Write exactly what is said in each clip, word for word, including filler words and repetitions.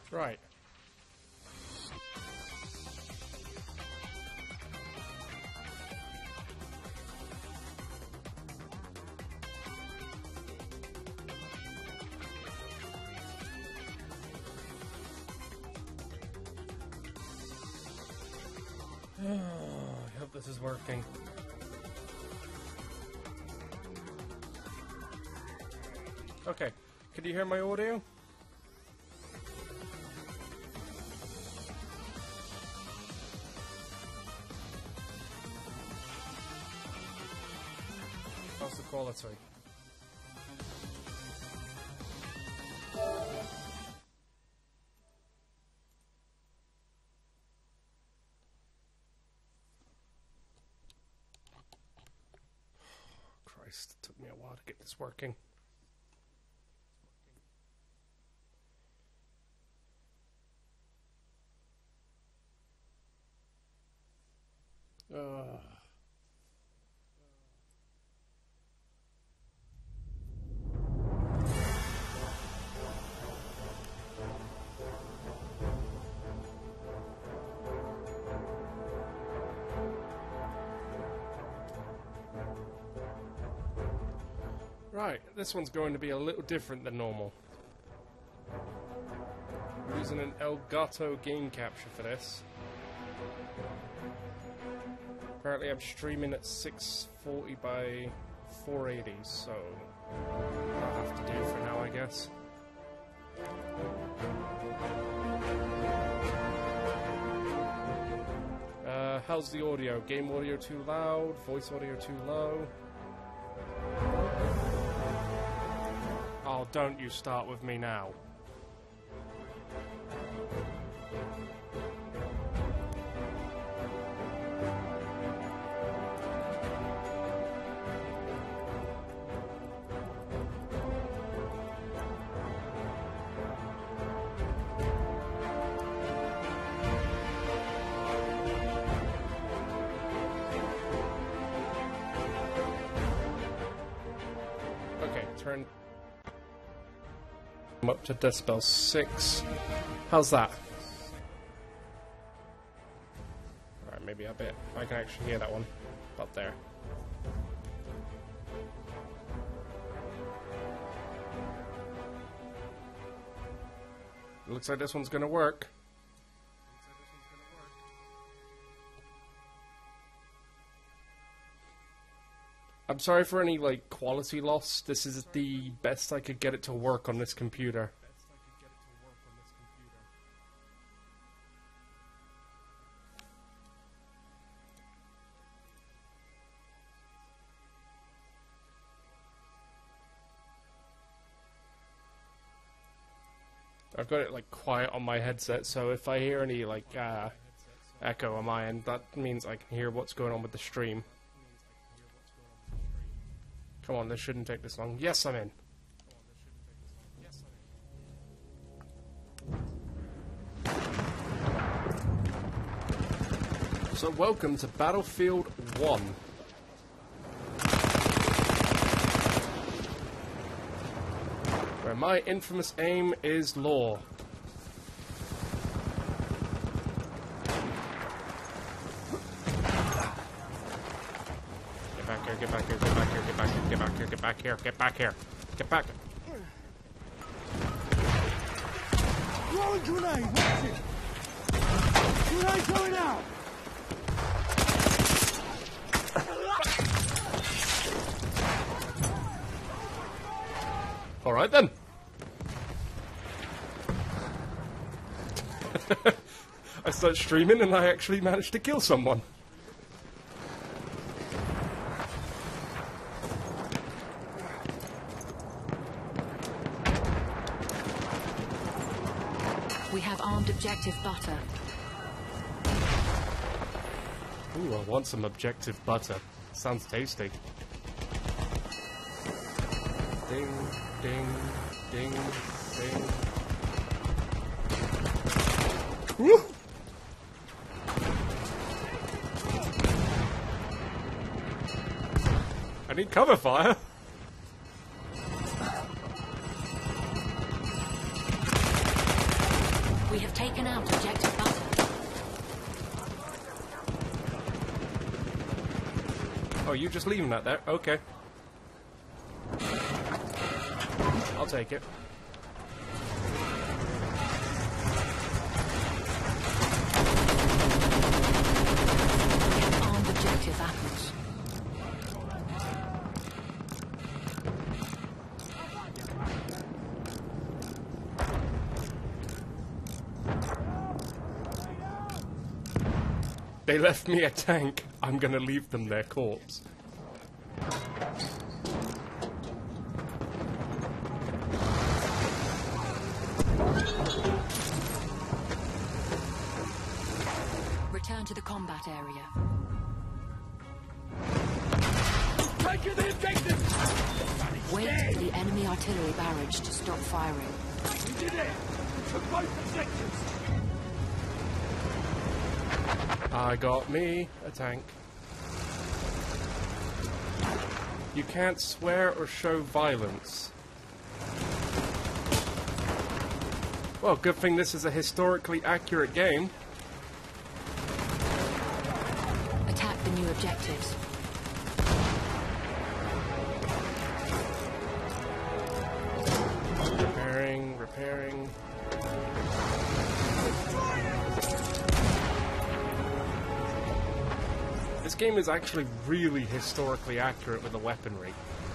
Right. Oh, I hope this is working. Okay, can you hear my audio? How's the quality? Christ, it took me a while to get this working. Uh. Right, this one's going to be a little different than normal. We're using an Elgato game capture for this. Apparently I'm streaming at six forty by four eighty, so I'll have to do for now, I guess. Uh, how's the audio? Game audio too loud? Voice audio too low? Oh, don't you start with me now. Okay, turn up to decibel six. How's that? Alright, maybe a bit. I can actually hear that one. About there. Looks like this one's gonna work. I'm sorry for any, like, quality loss. This is the best I could get it to work on this computer. I've got it, like, quiet on my headset, so if I hear any, like, uh, echo on my end, that means I can hear what's going on with the stream. Come on, this shouldn't take this long. Yes, I'm in. So welcome to Battlefield one. Where my infamous aim is law. Get back here, get back here, get back here, get back here, get back here, get back here, get back here. Throwing grenade, watch it! Grenade going out! Alright then. I start streaming and I actually managed to kill someone. We have armed objective butter. Ooh, I want some objective butter. Sounds tasty. Ding, ding, ding, ding. Woo! I need cover fire. out objective butter. Oh, you just leaving that there? Okay. I'll take it. Armed objective apples. They left me a tank. I'm gonna leave them their corpse. Return to the combat area. Taking the objective! Wait for the enemy artillery barrage to stop firing. We did it! Took both objectives! I got me a tank. You can't swear or show violence. Well, good thing this is a historically accurate game. Attack the new objectives. Repairing, repairing. This game is actually really historically accurate with the weaponry.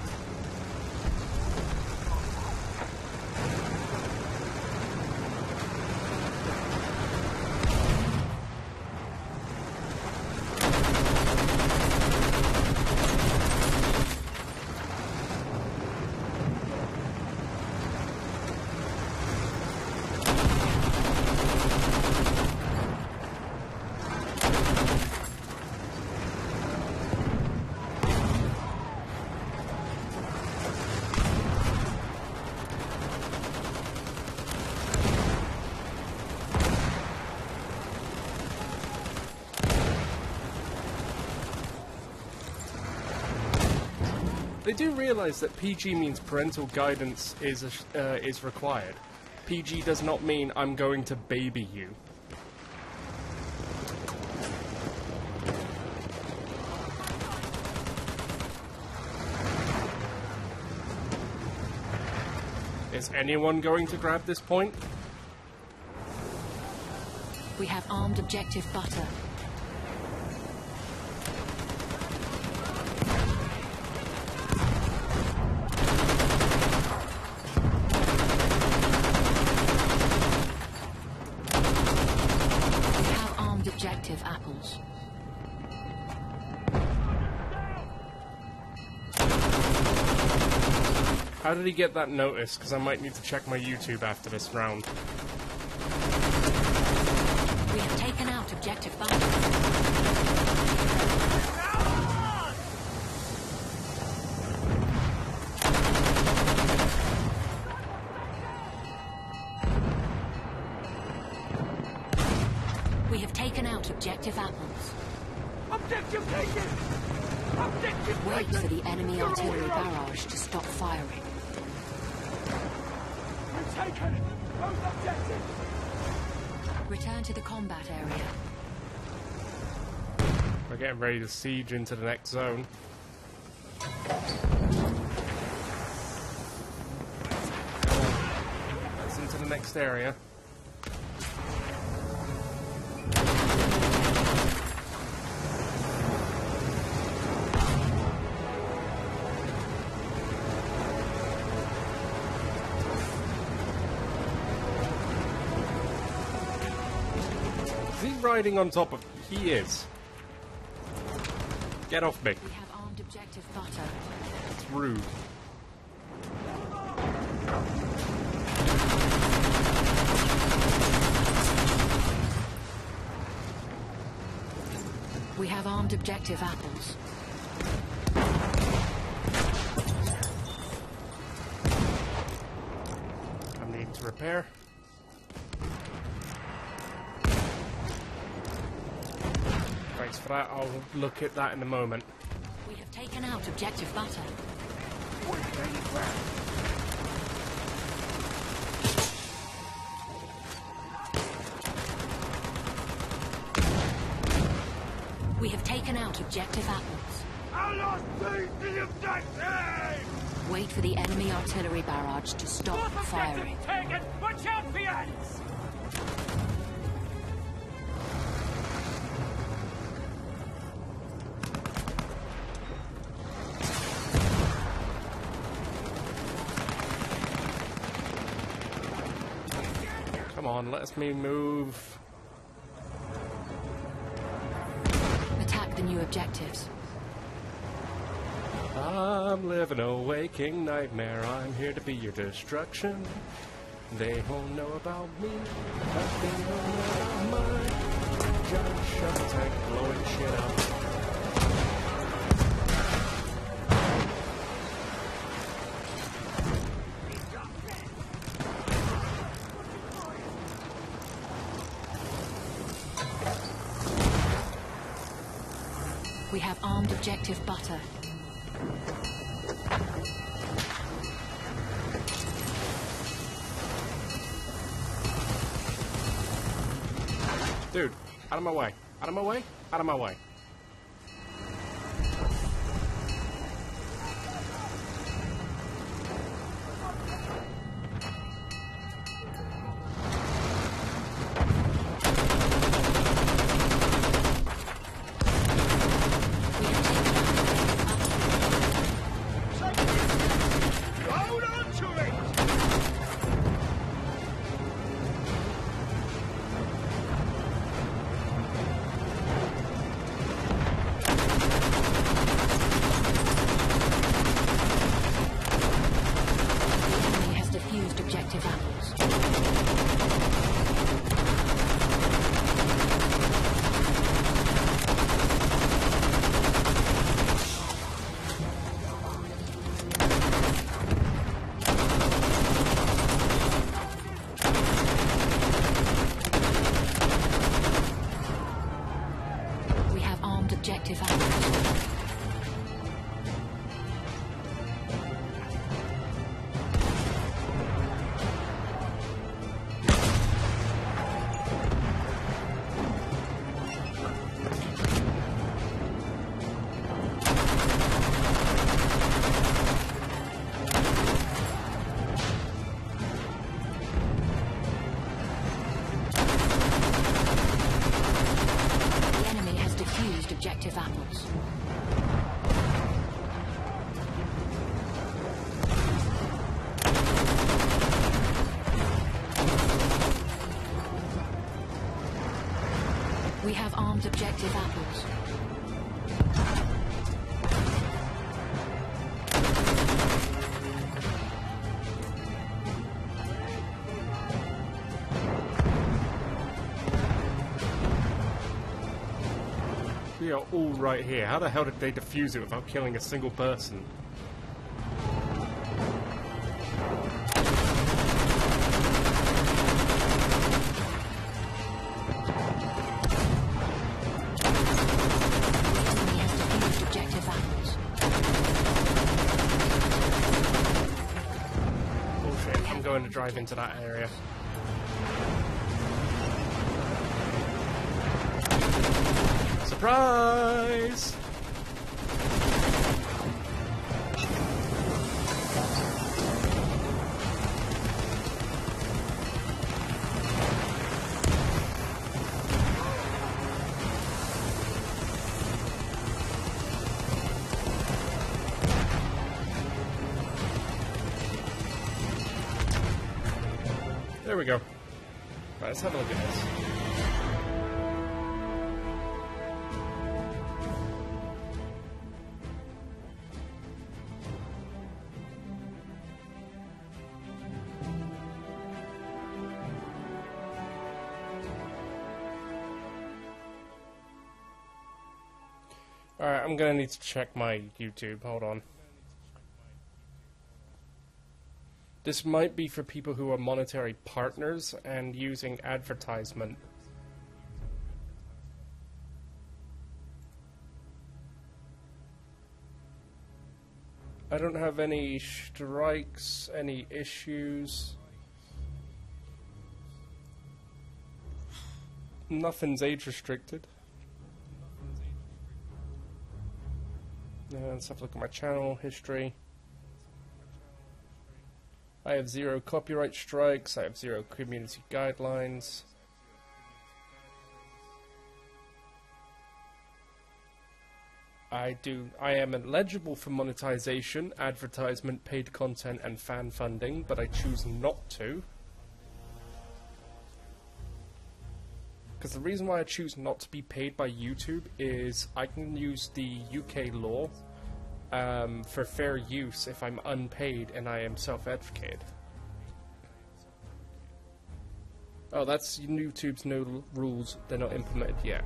They do realise that P G means parental guidance is a sh uh, is required. P G does not mean I'm going to baby you. Is anyone going to grab this point? We have armed objective butter. Objective apples. How did he get that notice? Because I might need to check my YouTube after this round. We have taken out objective butter. We have taken out objective apples. Objective taken! Objective Wait taken! for the enemy artillery barrage to stop firing. We've taken both objectives! Return to the combat area. We're getting ready to siege into the next zone. That's into the next area. Is he riding on top of... He is. Get off me. We have armed objective butter. It's rude. We have armed objective apples. I'm needing to repair. Thanks for that. I'll look at that in a moment. We have taken out objective butter. objective apples. I lost the objective! Wait for the enemy artillery barrage to stop Fourth firing. objective taken! Watch out for your ants! Come on, let me move. Attack the new objectives. I'm living a waking nightmare. I'm here to be your destruction. They won't know about me, but they know about mine. Giant shuttle tank blowing shit up. We have armed objective butter. Dude, out of my way. Out of my way. Out of my way. Hold on to it! The enemy has defused objective apples. We have armed objective apples. The enemy has defused objective apples. We have armed objective apples. We are all right here. How the hell did they defuse it without killing a single person? The enemy has defused objective apples. Bullshit. I'm going to drive into that area. Surprise! There we go. Right, let's have a look at this. Alright, I'm gonna need to check my YouTube. Hold on. This might be for people who are monetary partners and using advertisement. I don't have any strikes, any issues. Nothing's age restricted. Uh, let's have a look at my channel history. I have zero copyright strikes. I have zero community guidelines. I do. I am eligible for monetization, advertisement, paid content, and fan funding, but I choose not to. Because the reason why I choose not to be paid by YouTube is I can use the U K law um, for fair use if I'm unpaid and I am self-advocated. Oh, that's YouTube's new rules. They're not implemented yet.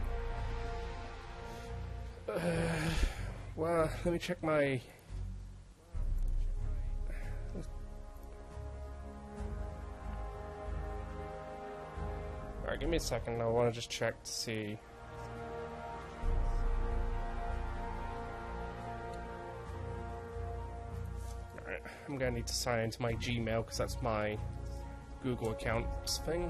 Uh, well, let me check my... Alright, give me a second. I want to just check to see... Alright, I'm going to need to sign into my Gmail because that's my Google account thing.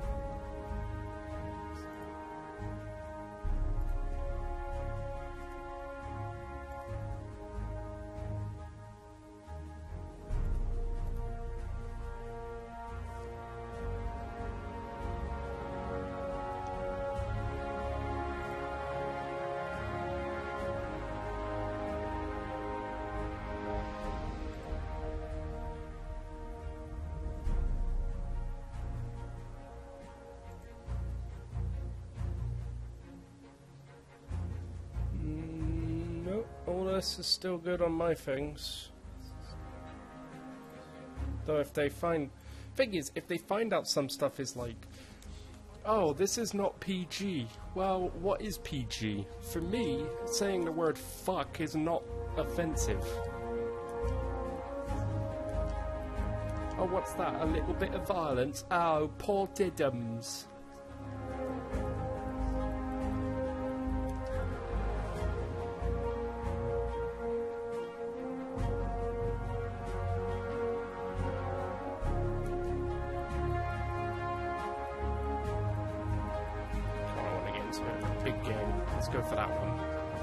This is still good on my things. Though if they find... Thing is, if they find out some stuff is like, oh, this is not P G. Well, what is P G? For me, saying the word fuck is not offensive. Oh, what's that? A little bit of violence? Oh, poor diddums. Big game. Let's go for that one.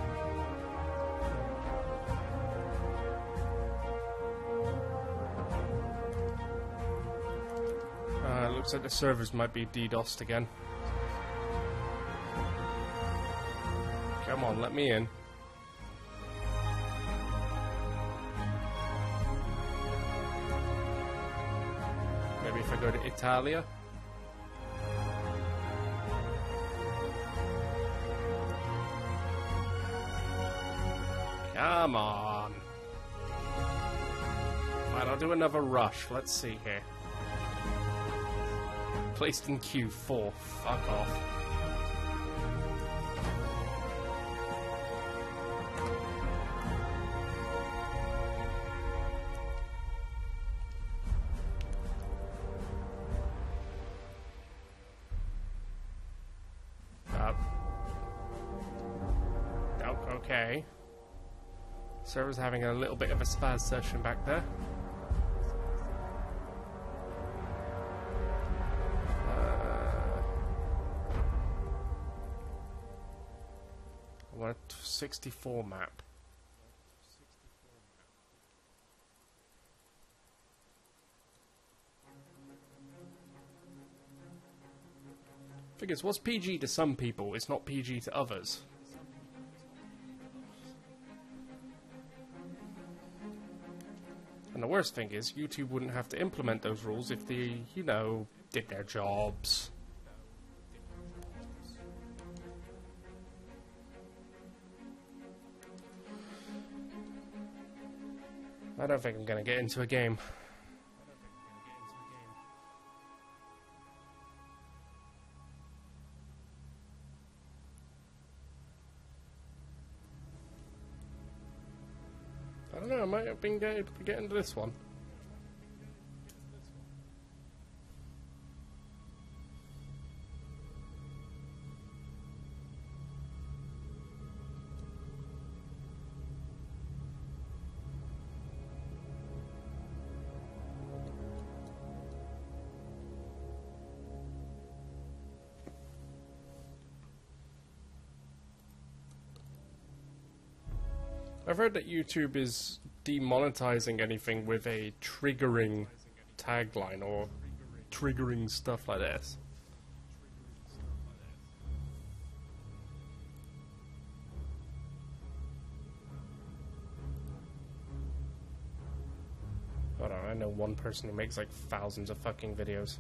Uh, looks like the servers might be DDoSed again. Come on, let me in. Maybe if I go to Italia. Come on. Fine, I'll do another rush. Let's see here. Placed in queue four. Fuck off. Uh, okay. Server's having a little bit of a spaz session back there. Uh, I want a sixty-four map. Figures, what's P G to some people, it's not P G to others. And the worst thing is, YouTube wouldn't have to implement those rules if they, you know, did their jobs. I don't think I'm gonna get into a game. I don't know, I might have been able to get into this one. I've heard that YouTube is demonetizing anything with a triggering tagline or triggering stuff like this. Hold on, I know one person who makes like thousands of fucking videos.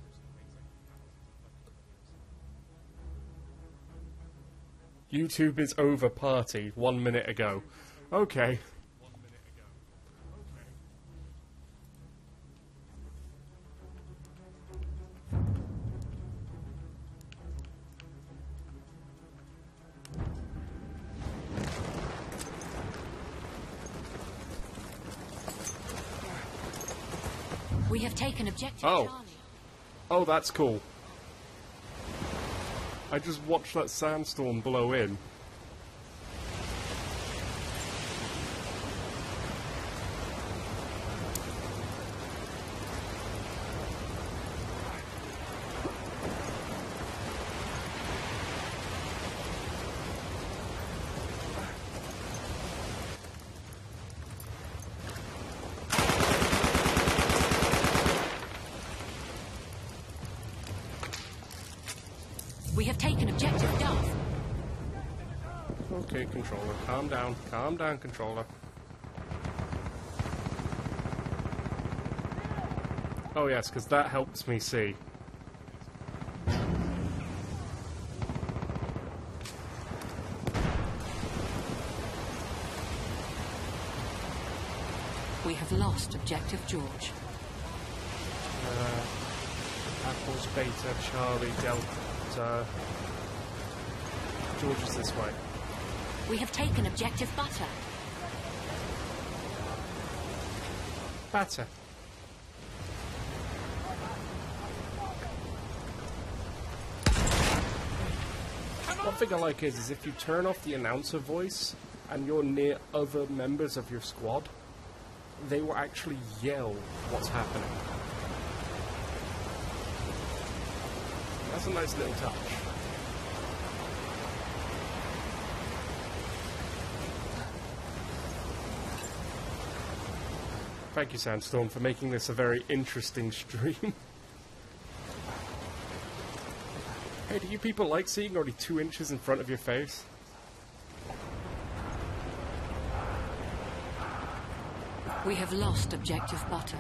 YouTube is over party one minute ago. Okay. We have taken objective Oh. Charlie. Oh, that's cool. I just watched that sandstorm blow in. We have taken objective Duff. Okay, controller, calm down. Calm down, controller. Oh yes, because that helps me see. We have lost objective George. Uh, Apples, Beta, Charlie, Delta. George is this way. We have taken objective Butter. Batter. One thing I like is, is if you turn off the announcer voice and you're near other members of your squad, they will actually yell what's happening. That's a nice little touch. Thank you, Sandstorm, for making this a very interesting stream. Hey, do you people like seeing only two inches in front of your face? We have lost objective Butter.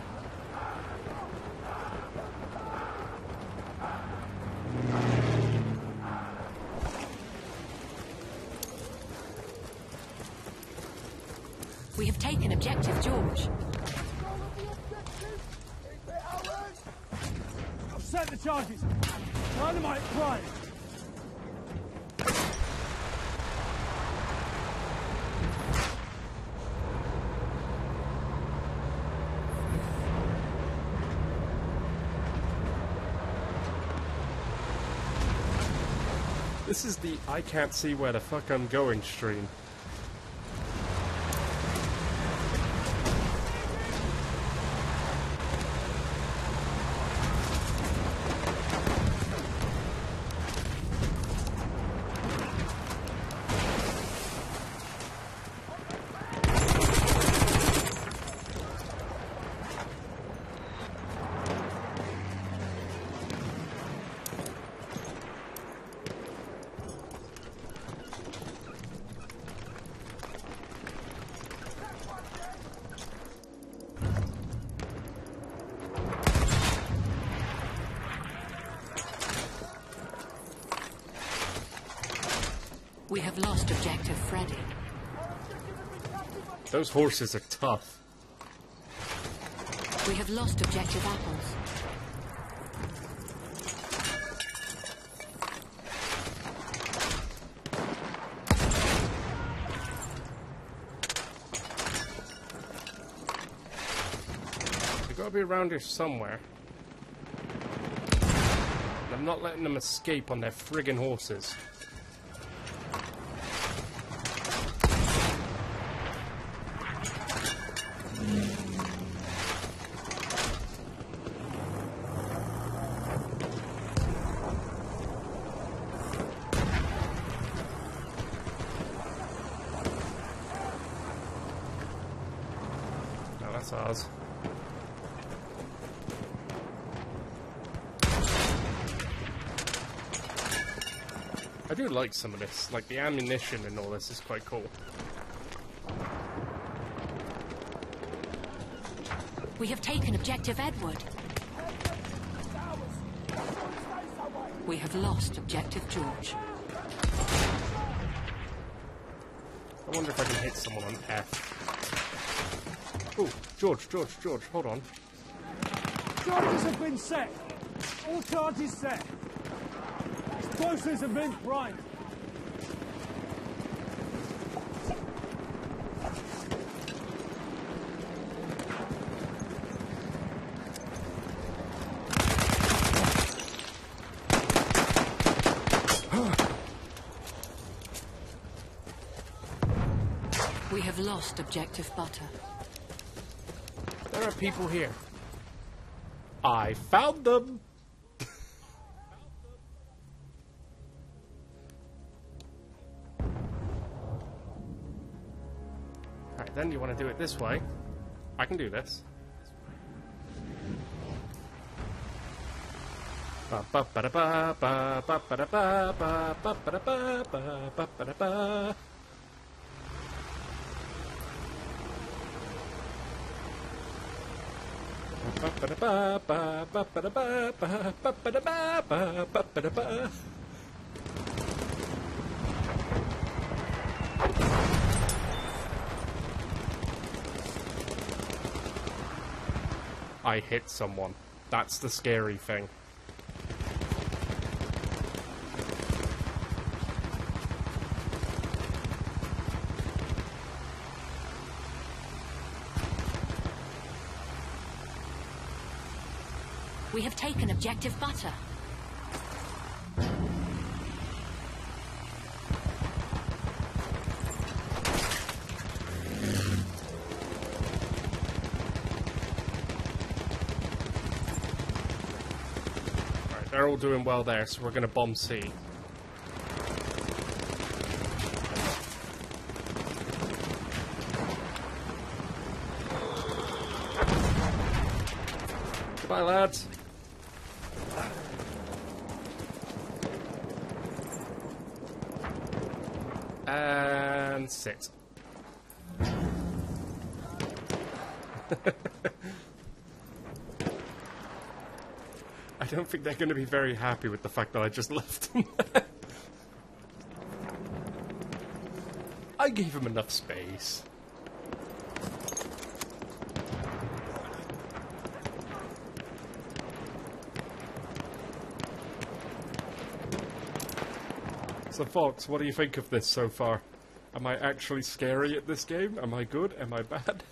We have taken objective George. I've set the charges. Dynamite prime. This is the I can't see where the fuck I'm going stream. We have lost objective Freddy. Those horses are tough. We have lost objective Apples. They gotta be around here somewhere. And I'm not letting them escape on their friggin' horses. That's ours. I do like some of this, like the ammunition and all this is quite cool. We have taken objective Edward. We have lost objective George. I wonder if I can hit someone on F. Oh, George, George, George, hold on. Charges have been set. All charges set. Explosives have been primed. We have lost objective Butter. There are people here. I found them! Alright, then you want to do it this way. I can do this. Ba ba ba da ba ba ba ba da ba ba ba ba da ba ba ba ba da ba. I hit someone. That's the scary thing. We have taken objective Butter. Alright, they're all doing well there, so we're gonna bomb C. Goodbye, lads. And sit. I don't think they're going to be very happy with the fact that I just left them there. I gave him enough space. So Fox, what do you think of this so far? Am I actually scary at this game? Am I good? Am I bad?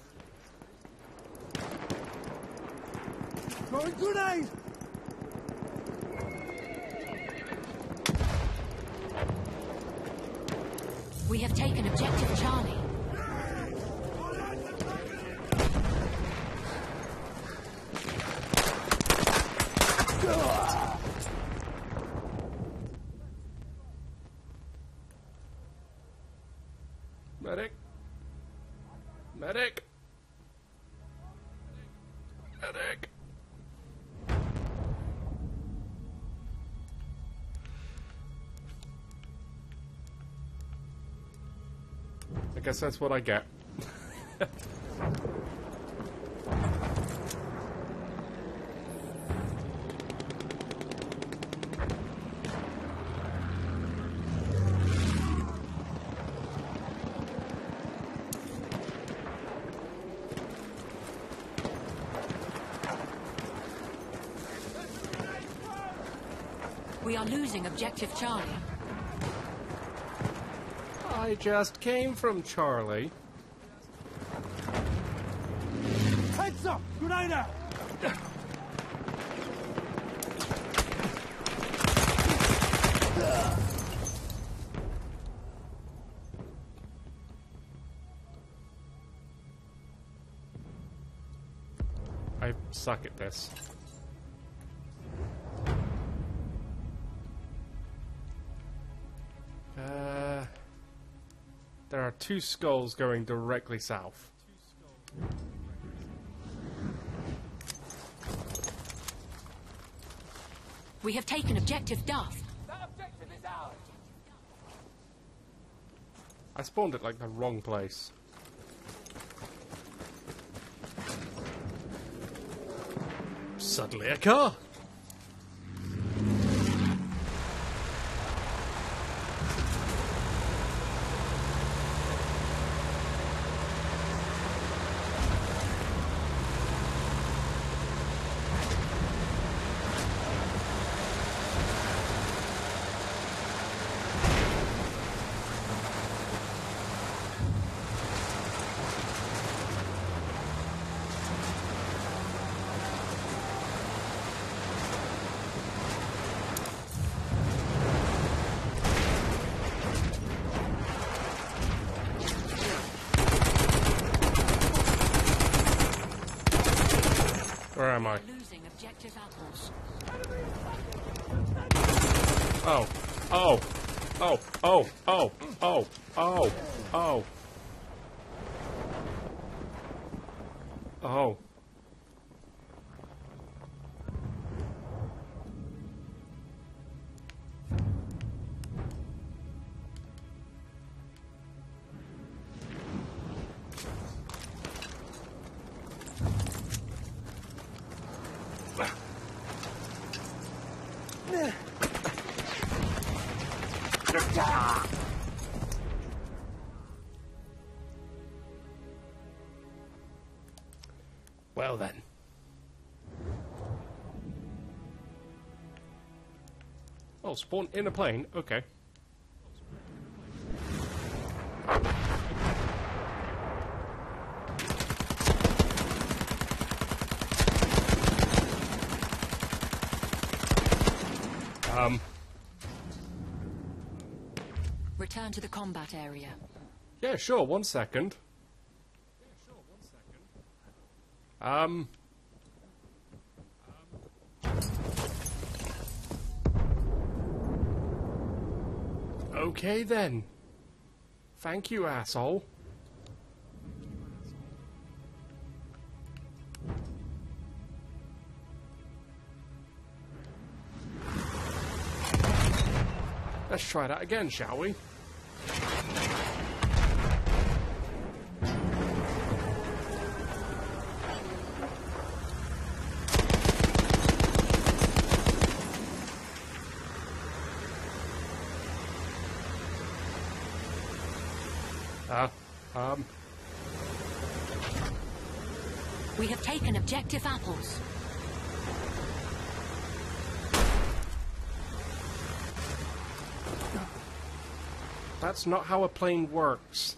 Throwing grenade! We have taken objective Charlie. Medic! Medic! Medic! I guess that's what I get. We are losing objective Charlie. I just came from Charlie. Heads up! Grenade out! I suck at this. Uh, there are two skulls going directly south. We have taken objective Duff. That objective is ours. I spawned at like the wrong place. Suddenly a car. Where am I? Losing objective apples. Oh, oh, oh, oh, oh, oh, oh, oh. Oh. Well then. Oh, spawn in a plane? Okay. Um. Return to the combat area. Yeah, sure, one second. Um. Okay then. Thank you, asshole. Let's try that again, shall we? Uh, um... We have taken objective apples. That's not how a plane works.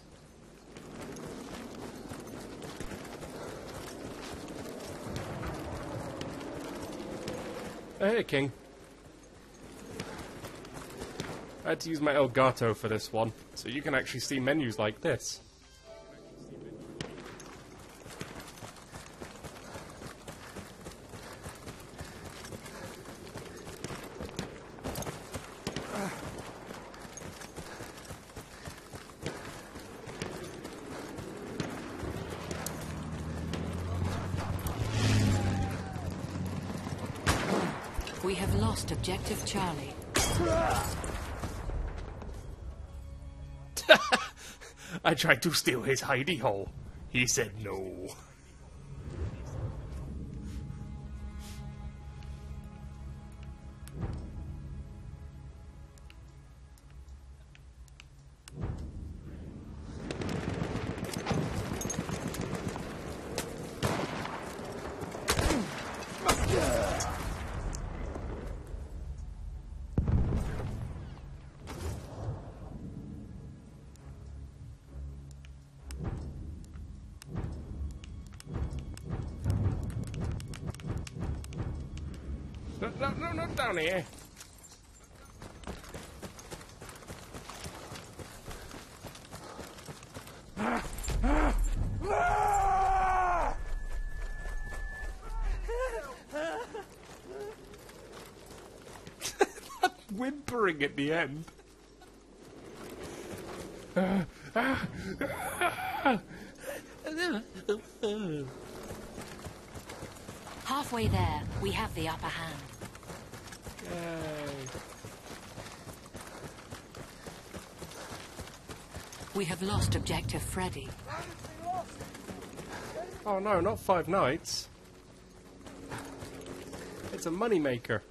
Hey, King. I had to use my Elgato for this one, so you can actually see menus like this. We have lost objective Charlie. I tried to steal his hidey hole. He said no. No, no, no, not down here. That whimpering at the end. Halfway there, we have the upper hand. Yay. We have lost objective Freddy. Oh no, not Five Nights. It's a moneymaker.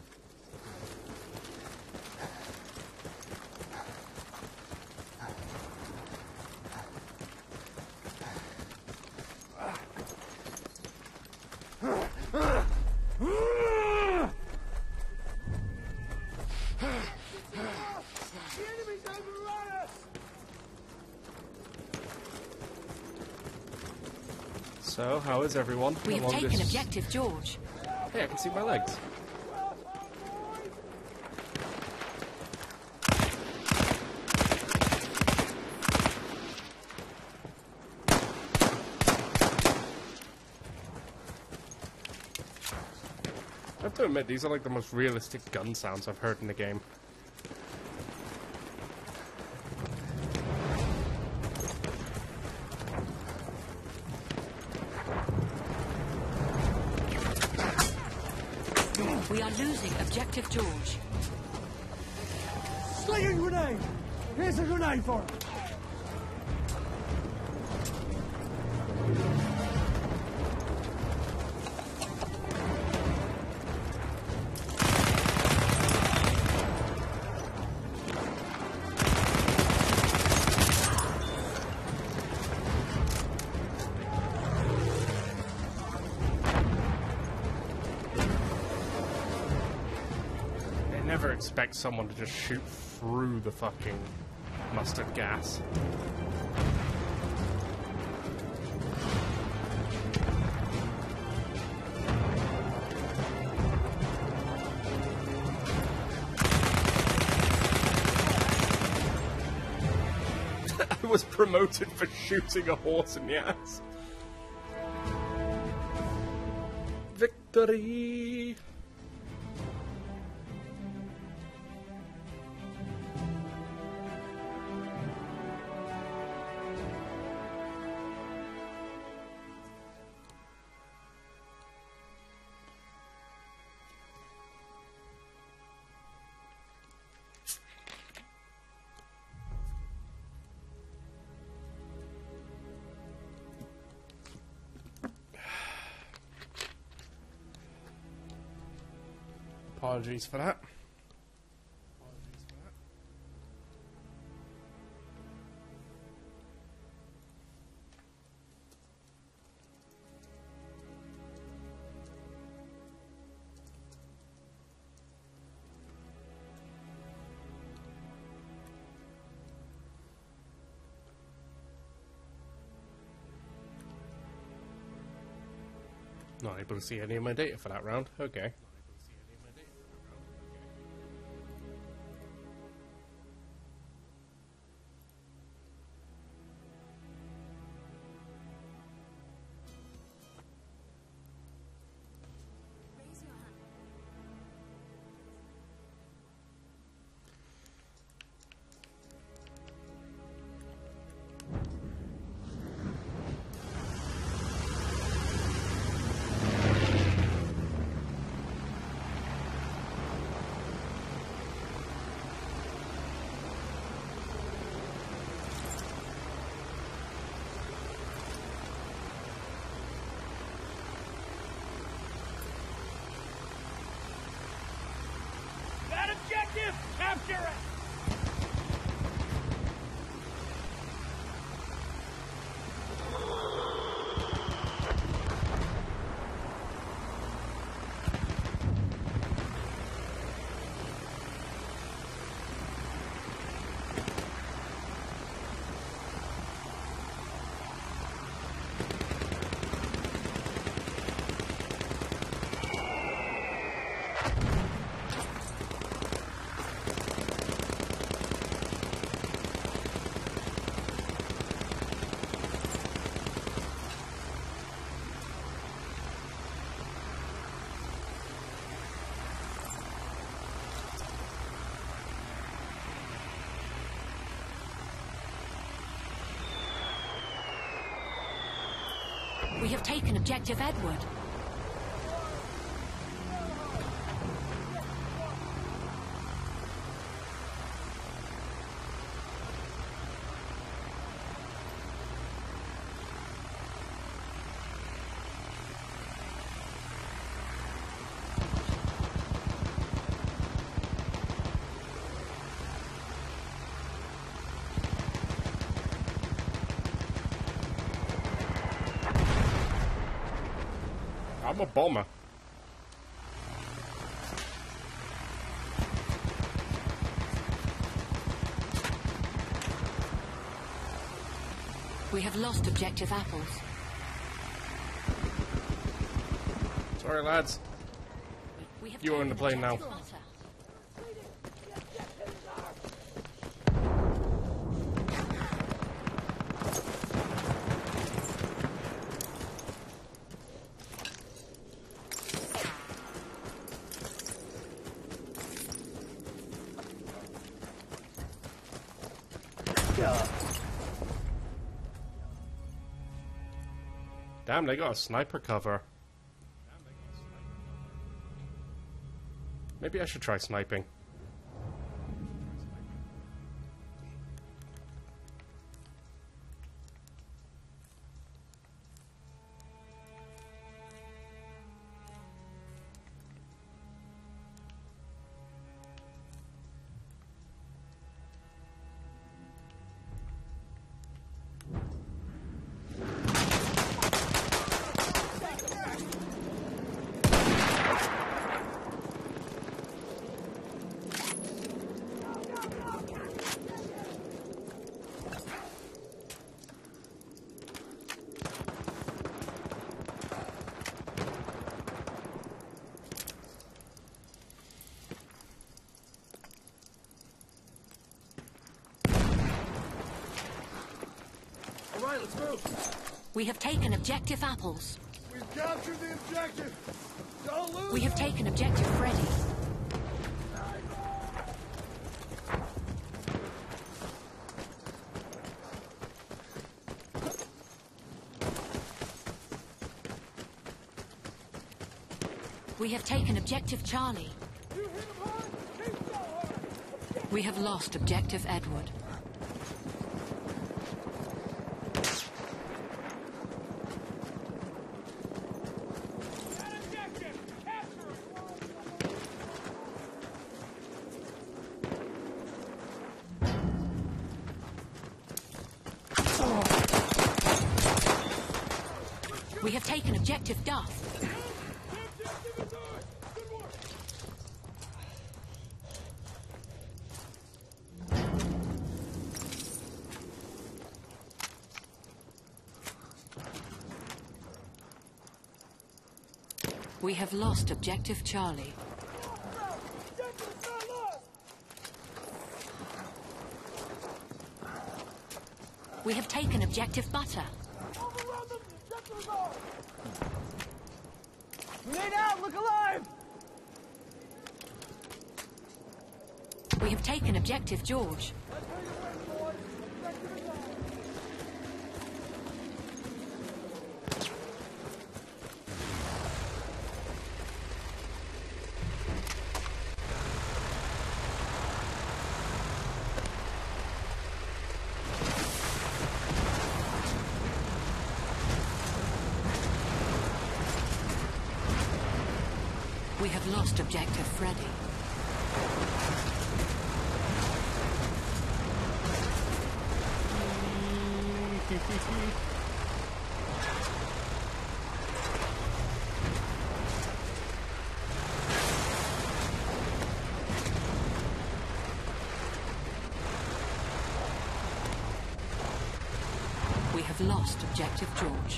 So, how is everyone? We have along taken this- objective George. Hey, I can see my legs. I have to admit, these are like the most realistic gun sounds I've heard in the game. We are losing objective George. Slinging grenade! Here's a grenade for him! I never expect someone to just shoot through the fucking mustard gas. I was promoted for shooting a horse in the ass. Victory! Apologies for that. Not able to see any of my data for that round. Okay. That objective! Capture it! We have taken objective Edward. I'm a bomber. We have lost objective apples. Sorry, lads. We have You are in the plane now. objective butter. Damn, they got a sniper cover. Maybe I should try sniping. Alright, let's move. We have taken objective apples. We've captured the objective. Don't lose. We have taken objective Freddy. We have taken objective Charlie. You hit him hard. Keep so hard. We have lost objective Edward. We have taken objective Duff. We have lost objective Charlie. We have taken objective Butter. Grenade out! Look alive! We have taken objective George. We have lost objective Freddy. We have lost objective George.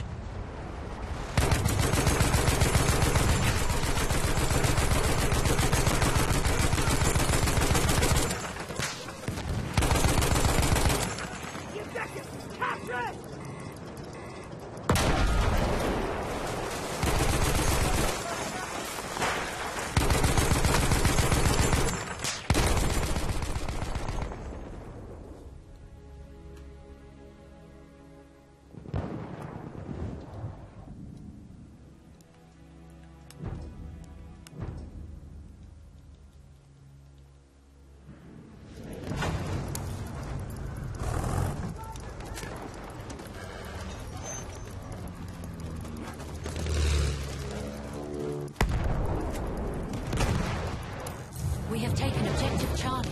We have taken objective Charlie.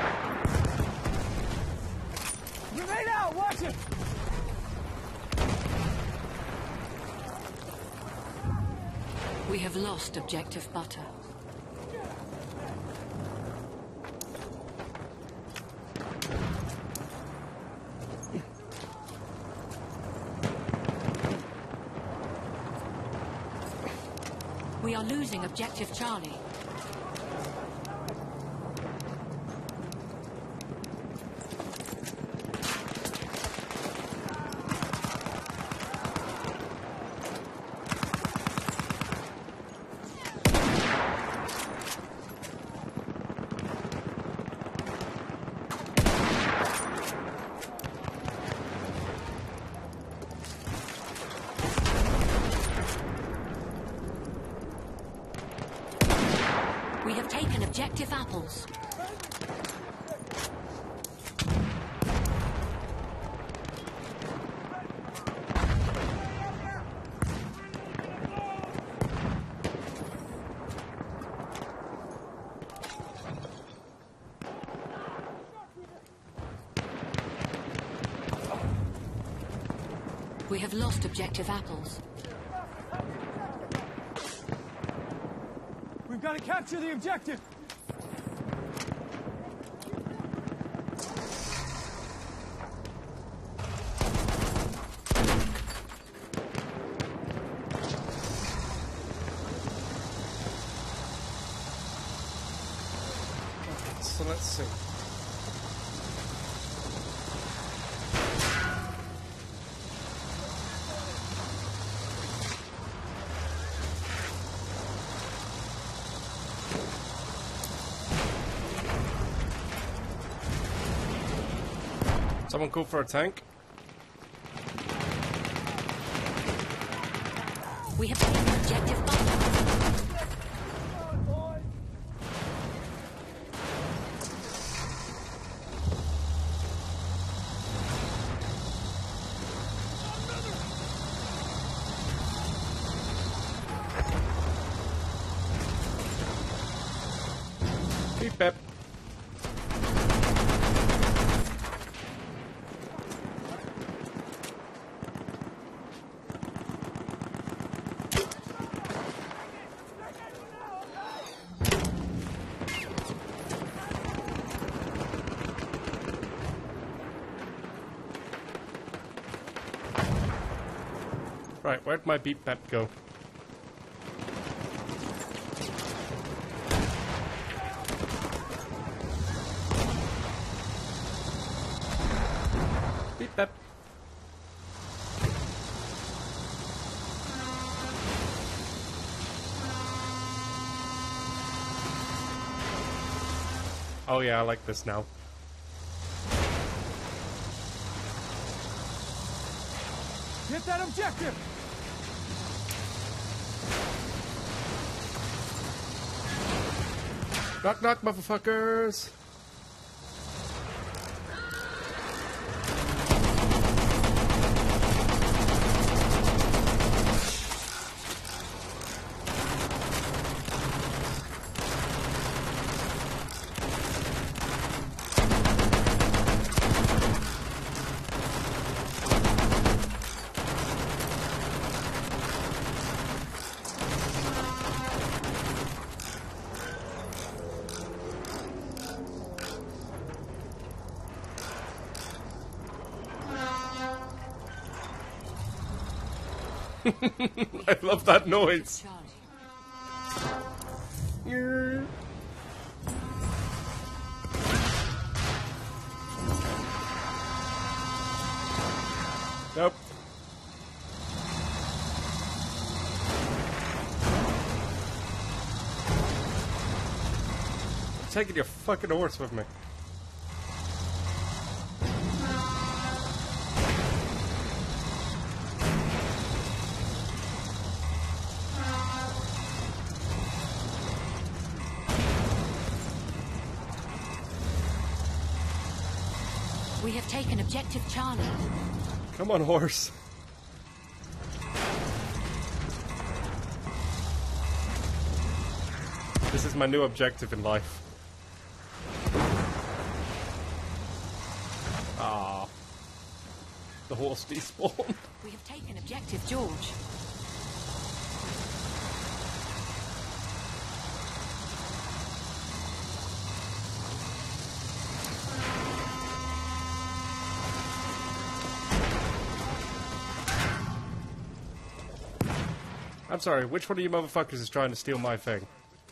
Grenade out! Watch it! We have lost objective butter. We are losing objective Charlie. We have taken objective apples. We have lost objective apples. We've got to capture the objective! So let's see. Someone go for a tank? We have taken objective butter. Beep beep. Right, where'd my beep pep go? Beep pep. Oh yeah, I like this now. Get that objective! Knock knock, motherfuckers! I love that noise. Yeah. Nope. I'm taking your fucking horse with me. We have taken objective Charlie. Come on, horse. This is my new objective in life. Ah, the horse despawned. We have taken objective George. I'm sorry, which one of you motherfuckers is trying to steal my thing?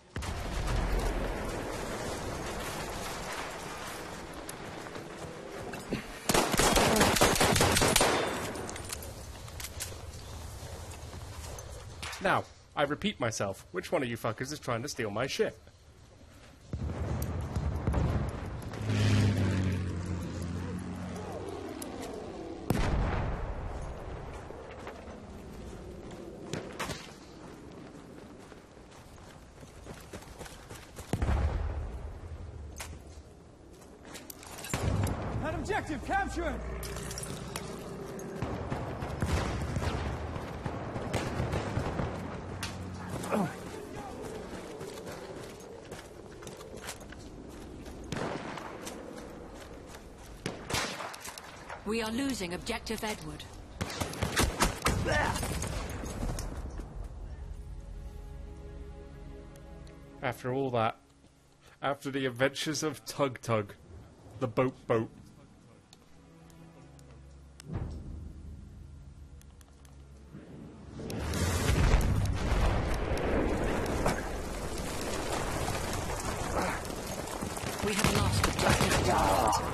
Now, I repeat myself, which one of you fuckers is trying to steal my shit? That objective, capture it! We are losing objective Edward. After all that, after the adventures of Tug Tug, the boat boat. We have lost objective Edward.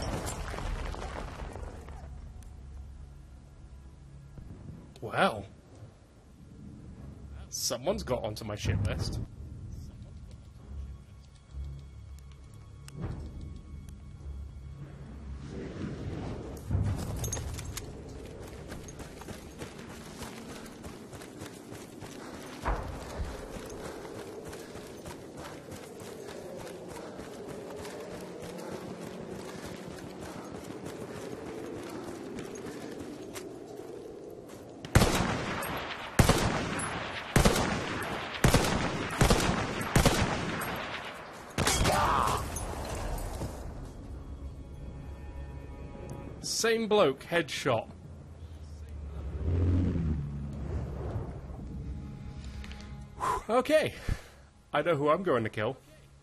Well, someone's got onto my shit list. Same bloke, headshot. Whew, okay, I know who I'm going to kill.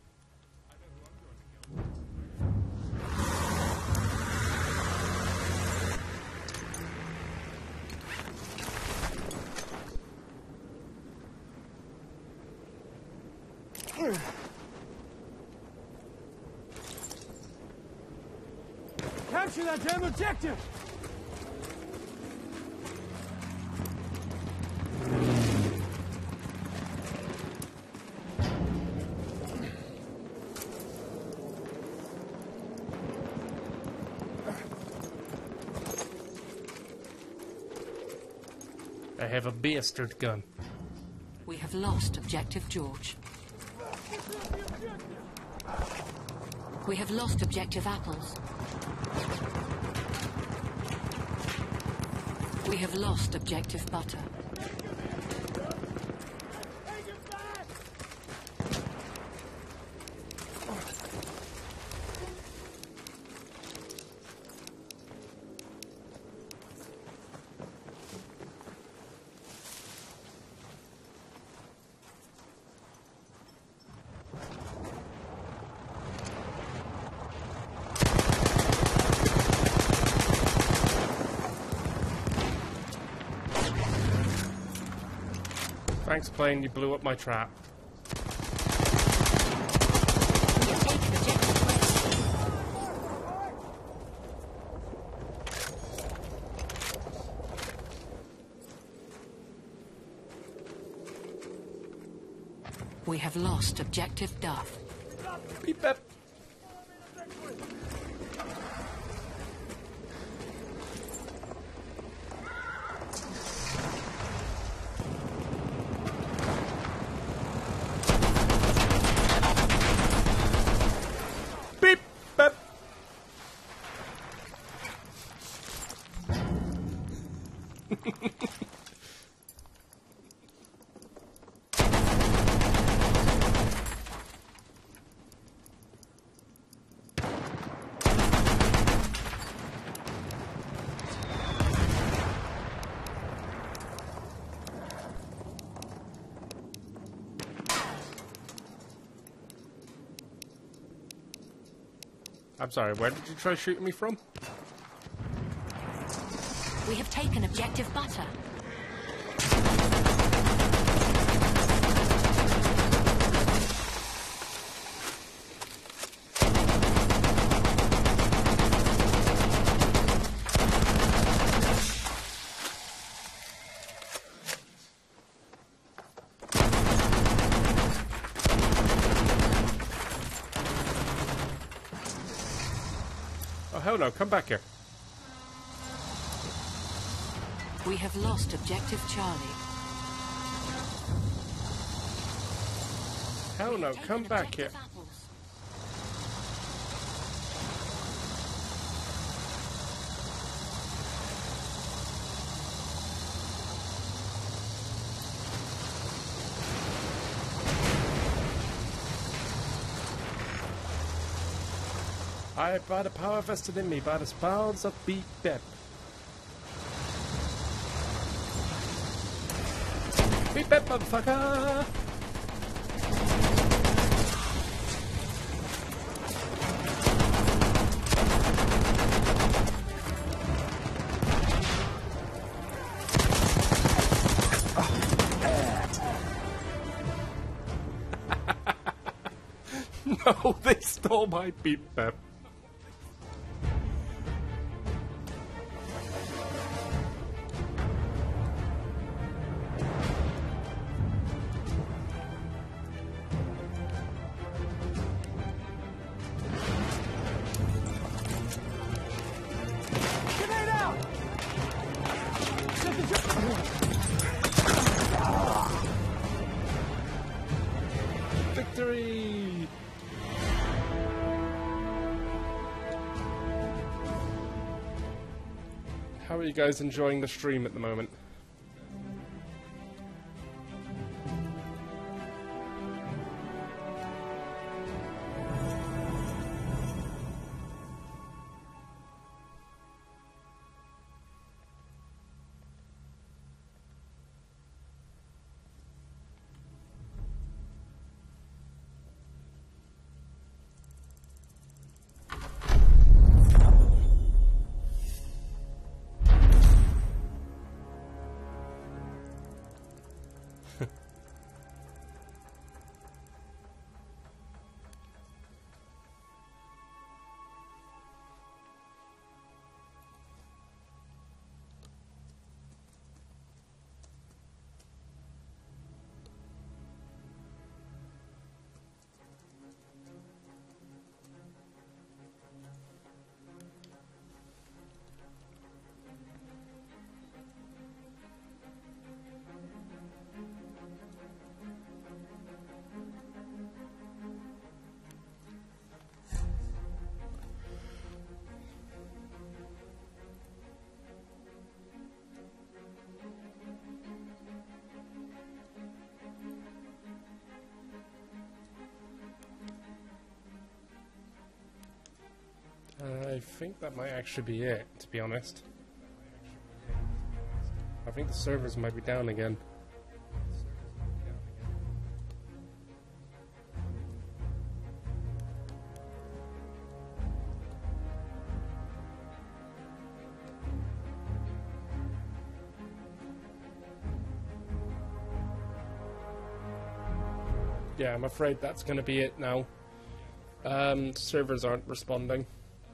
Capture that damn objective! I have a bastard gun. We have lost objective George. We have lost objective Apples. We have lost objective Butter. Thanks, plane, you blew up my trap. We have taken objective West. We have lost objective Duff. Beep beep. Beep beep. I'm sorry, where did you try shooting me from? We have taken objective Butter. hell no, come back here. We have lost objective Charlie. Hell no, Taken come back here. objective apples. I, by the power vested in me, by the spells of Beep Bep. Beep Bep, motherfucker! No, they stole my Beep Bep. Grenade out! Set the Victory! How are you guys enjoying the stream at the moment? I think that might actually be it, to be honest. I think the servers might be down again. Yeah, I'm afraid that's going to be it now. Um, servers aren't responding.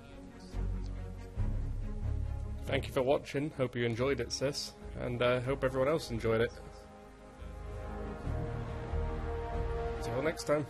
Thank you for watching. Hope you enjoyed it, sis. And uh, hope everyone else enjoyed it. Till next time.